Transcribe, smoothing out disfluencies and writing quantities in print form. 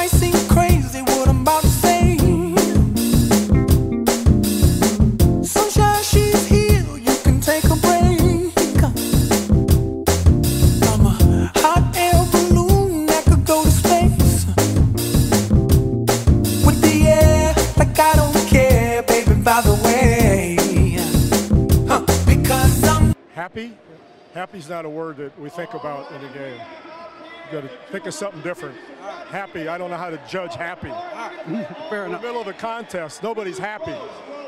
seem crazy what I'm about to say. Sunshine, she's here, you can take a break. I'm a hot air balloon that could go to space. With the air, like I don't care, baby, by the way. Because I'm happy. Happy's not a word that we think about in the game. You got to think of something different. Happy, I don't know how to judge happy. Fair enough. In the middle of a contest, nobody's happy.